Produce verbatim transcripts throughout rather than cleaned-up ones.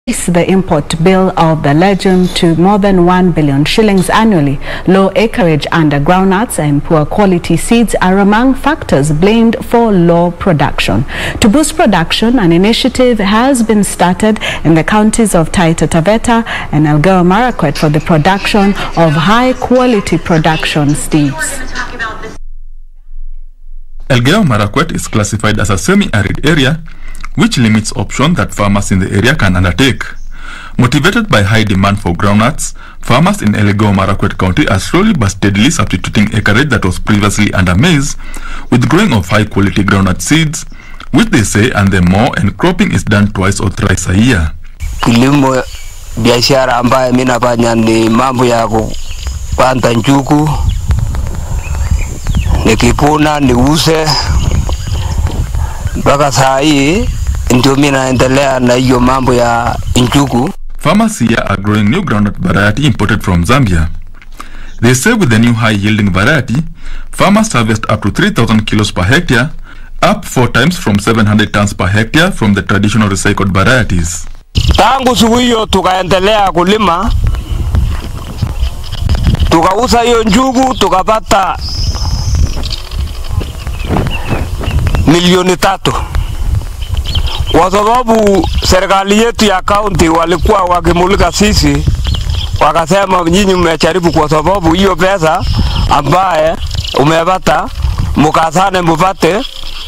The import bill of the legend to more than one billion shillings annually. Low acreage under groundnuts and poor quality seeds are among factors blamed for low production. To boost production, an initiative has been started in the counties of Taita Taveta and Elgeyo Marakwet for the production of high quality production seeds. Elgeyo Marakwet is classified as a semi-arid area, which limits options that farmers in the area can undertake. Motivated by high demand for groundnuts, farmers in Elgeyo Marakwet County are slowly but steadily substituting acreage that was previously under maize with growing of high quality groundnut seeds, which they say and then more, and cropping is done twice or thrice a year. Kilimo biashara ambayo mimi nafanya ni mambo ya kupanda njugu, nikipuna niuze mpaka saa hii ndio mimi naendelea na hiyo mambo ya njugu. Farmers here are growing new groundnut variety imported from Zambia. They say with the new high-yielding variety, farmers harvest up to three thousand kilos per hectare, up four times from seven hundred tons per hectare from the traditional recycled varieties. Tangu siku hiyo tukaendelea kulima, tukauza hiyo njugu, tukapata milioni tatu. Kwa sababu serikali yetu ya county walikuwa wakimulika sisi, wakasema nyinyi mmejaribu kwa sababu hiyo pesa ambaye umepata mukasane mupate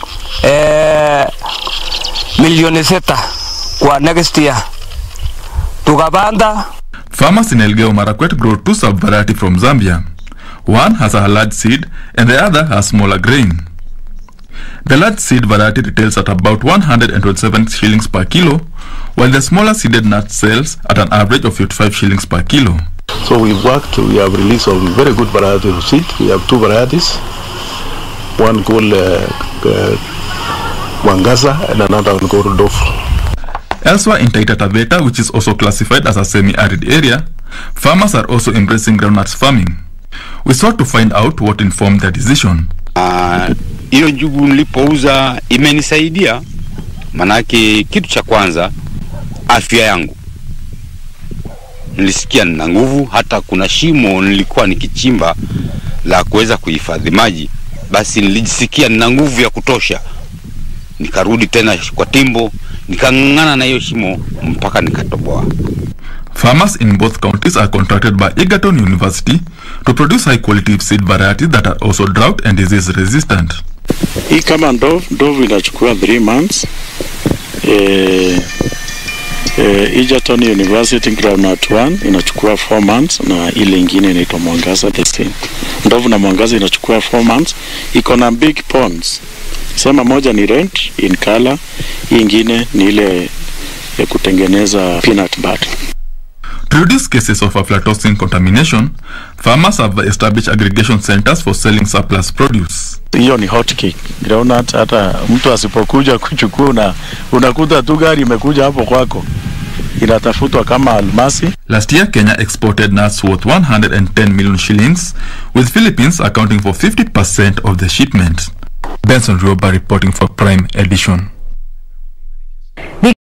eh, milioni sita kwa next year. Tukapanda. Farmers in Elgeyo Marakwet grow two sub-variety from Zambia. One has a large seed and the other has smaller grain. The large seed variety retails at about one hundred twenty-seven shillings per kilo, while the smaller seeded nut sells at an average of fifty-five shillings per kilo. So we've worked, we have released a very good variety of seed. We have two varieties, one called uh, uh, Mwangaza and another one called Dofu. Elsewhere in Taita Taveta, which is also classified as a semi-arid area, farmers are also embracing groundnuts farming. We sought to find out what informed their decision. Hiyo uh, njugu nilipouza imenisaidia, manake kitu cha kwanza afya yangu. Nilisikia nina nguvu, hata kuna shimo nilikuwa nikichimba la kuweza kuhifadhi maji, basi nilijisikia nina nguvu ya kutosha. Nikarudi tena kwa timbo, nikang'ang'ana na hiyo shimo mpaka nikatoboa. Farmers in both counties are contracted by Egerton University to produce high quality seed varieties that are also drought and disease resistant. Hii kama Dove, Dove inachukua three months. Eh, eh, Egerton University Groundnut one inachukua four months na ile ingine inaitwa Mwangaza the same. Dove na Mwangaza inachukua four months. Iko na big ponds. Sema moja ni rent in color, hii ingine ni ile ya kutengeneza peanut butter. To reduce cases of aflatoxin contamination, farmers have established aggregation centers for selling surplus produce. Hiyo ni hot cake. Groundnut hata mtu asipokuja kuchukua na unakuta tu gari imekuja hapo kwako. Inatafutwa kama almasi. Last year, Kenya exported nuts worth one hundred ten million shillings, with Philippines accounting for fifty percent of the shipment. Benson Rioba reporting for Prime Edition.